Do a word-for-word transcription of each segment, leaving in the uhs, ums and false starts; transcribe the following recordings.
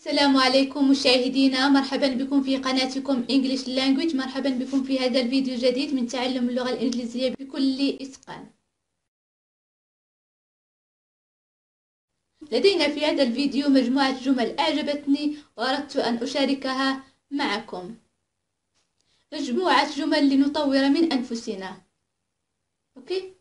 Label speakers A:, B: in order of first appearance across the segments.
A: السلام عليكم مشاهدينا، مرحبا بكم في قناتكم English Language. مرحبا بكم في هذا الفيديو الجديد من تعلم اللغة الإنجليزية بكل إتقان. لدينا في هذا الفيديو مجموعة جمل أعجبتني وأردت أن أشاركها معكم. مجموعة جمل لنطور من أنفسنا. أوكي؟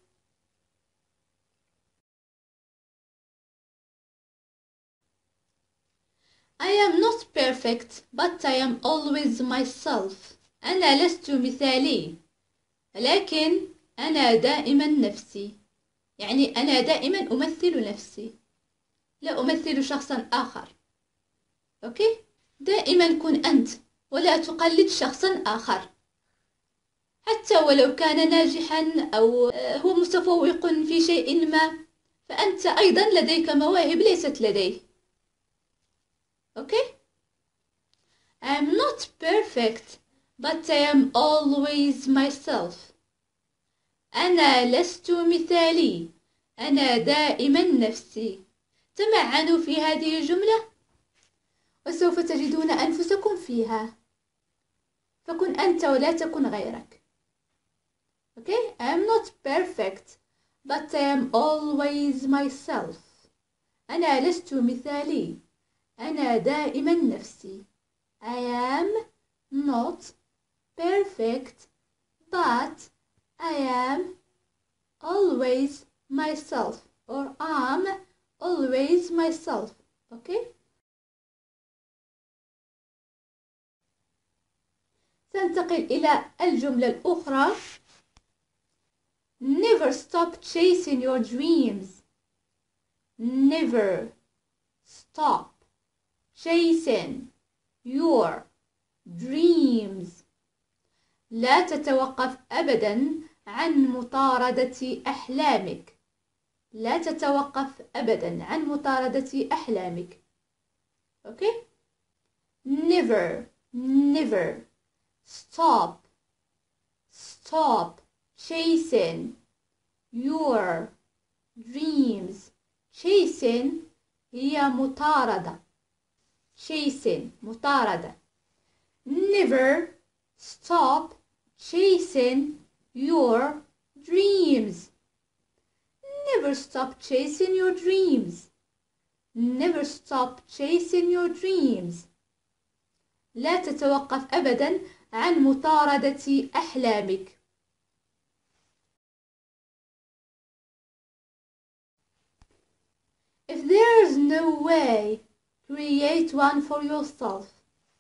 A: I am not perfect, but I am always myself. أنا لست مثالي، لكن أنا دائما نفسي. يعني أنا دائما أمثل نفسي، لا أمثل شخصا آخر. أوكي؟ دائما كن أنت ولا تقلد شخصا آخر، حتى ولو كان ناجحا أو هو متفوق في شيء ما، فأنت أيضا لديك مواهب ليست لديه. أوكي؟ I am not perfect, but I am always myself. أنا لست مثالي، أنا دائما نفسي. تمعنوا في هذه الجملة وسوف تجدون أنفسكم فيها. فكن أنت ولا تكن غيرك. Okay? I am not perfect, but I am always myself. أنا لست مثالي، أنا دائما نفسي. I am not perfect, but I am always myself, or I'm always myself. Okay? سننتقل إلى الجملة الأخرى. Never stop chasing your dreams. Never stop chasing your dreams. لا تتوقف أبدا عن مطاردة أحلامك. لا تتوقف أبدا عن مطاردة أحلامك. Okay? Never, never stop, stop chasing your dreams. chasing هي مطاردة. chasing مطاردة. Never stop chasing your dreams. Never stop chasing your dreams. Never stop chasing your dreams. لا تتوقف أبدا عن مطاردة أحلامك. If there's no way, create one for yourself.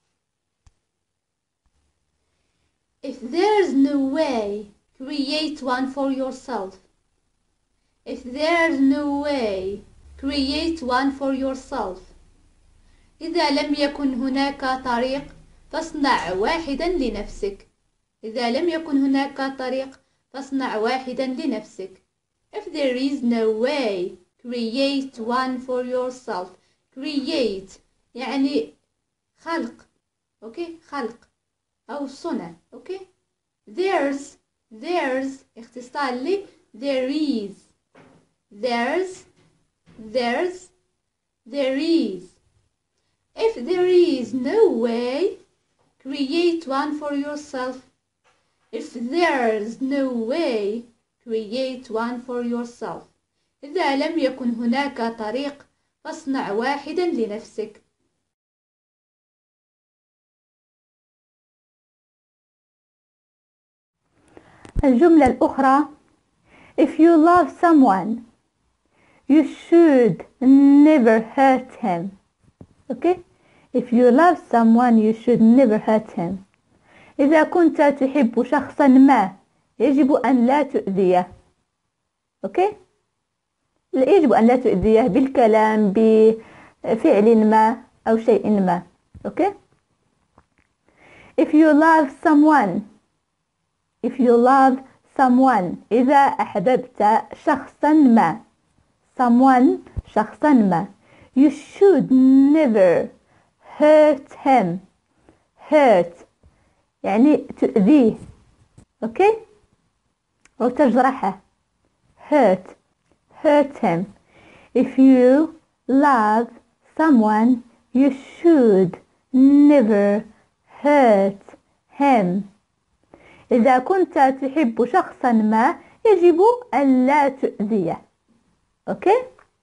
A: If there's no way, create one for yourself. If there's no way, create one for yourself. إذا لم يكن هناك طريق فاصنع واحدا لنفسك. إذا لم يكن هناك طريق فاصنع واحدا لنفسك. If there is no way, create one for yourself. create يعني خلق. أوكي؟ خلق أو صنع. أوكي؟ there's there's اختصار لي there is. there's there's there is. If there is no way, create one for yourself. If there's no way, create one for yourself. إذا لم يكن هناك طريق فاصنع واحدا لنفسك. الجملة الأخرى. If you love someone, you should never hurt him. Okay? If you love someone, you should never hurt him. إذا كنت تحب شخصا ما يجب أن لا تؤذيه. أوكي؟ يجب أن لا تؤذيه بالكلام، بفعل ما أو شيء ما. أوكي؟ If you love someone, if you love someone إذا أحببت شخصا ما، someone شخصا ما، you should never hurt him. hurt يعني تؤذيه. أوكي؟ أو تجرحه. hurt hurt him. If you love someone,
B: You should never hurt him. إذا كنت تحب شخصا ما يجب أن لا تؤذيه. أوكي؟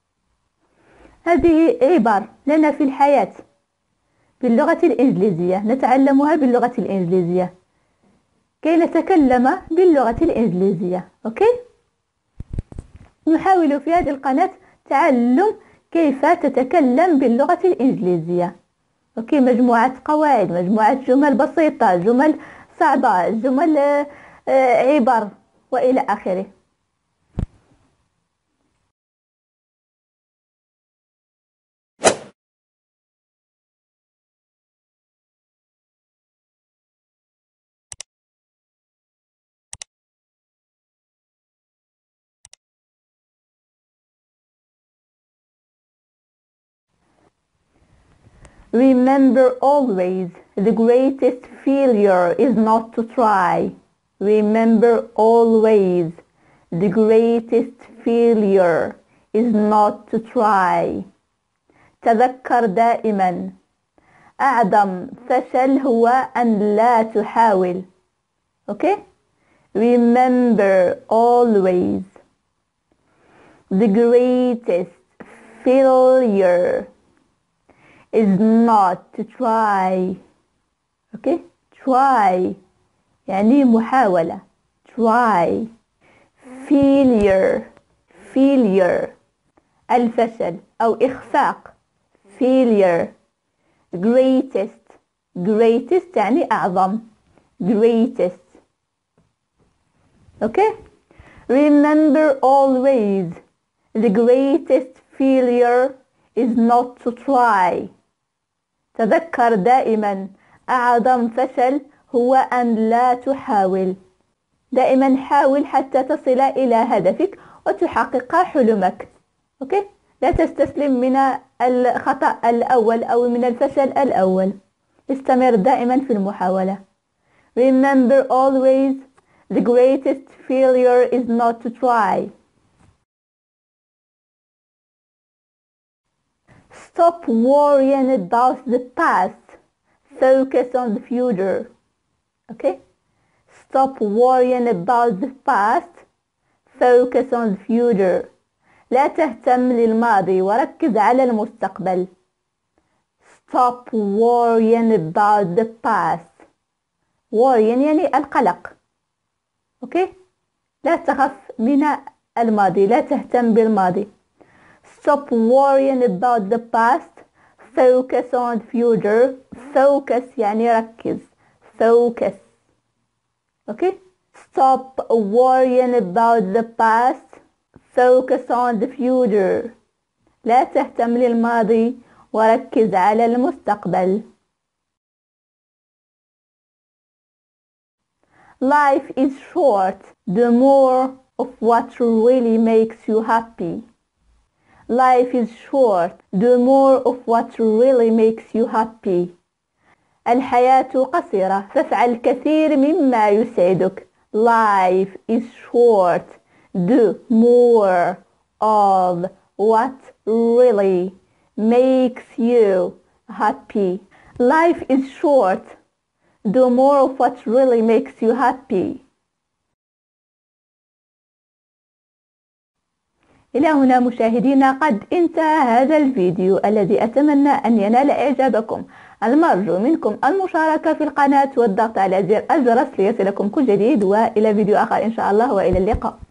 B: هذه عبر لنا في الحياة باللغة الإنجليزية، نتعلمها باللغة الإنجليزية كي نتكلم باللغة الإنجليزية. أوكي؟ نحاول في هذه القناة تعلم كيف تتكلم باللغة الإنجليزية. أوكي، مجموعة قواعد، مجموعة جمل بسيطة، جمل صعبة، جمل عبر وإلى آخره. Remember always, the greatest failure is not to try. Remember always, the greatest failure is not to try. تذكر دائما، أعظم فشل هو أن لا تحاول. Okay? Remember always, the greatest failure is not to try. Okay? Try يعني محاولة. Try. Failure. Failure الفشل أو إخفاق. Failure. Greatest. Greatest يعني أعظم. Greatest. Okay? Remember always, the greatest failure is not to try. تذكر دائما، أعظم فشل هو أن لا تحاول. دائما حاول حتى تصل إلى هدفك وتحقق حلمك. أوكي؟ لا تستسلم من الخطأ الأول أو من الفشل الأول. استمر دائما في المحاولة. Remember always, the greatest failure is not to try. Stop worrying about the past. Focus on the future. Okay? Stop worrying about the past. Focus on the future. لا تهتم للماضي وركز على المستقبل. Stop worrying about the past. Worrying يعني القلق. Okay? لا تخف من الماضي، لا تهتم بالماضي. Stop worrying about the past. Focus on the future. Focus يعني ركز. Focus. Okay? Stop worrying about the past. Focus on the future. لا تهتم للماضي وركز على المستقبل. Life is short. Do more of what really makes you happy. Life is short. Do more of what really makes you happy. الحياة قصيرة، فافعل كثير مما يسعدك. Life is short. Do more of what really makes you happy. Life is short. Do more of what really makes you happy. إلى هنا مشاهدينا قد انتهى هذا الفيديو الذي أتمنى أن ينال إعجابكم. المرجو منكم المشاركة في القناة والضغط على زر الجرس ليصلكم كل جديد، وإلى فيديو آخر إن شاء الله، وإلى اللقاء.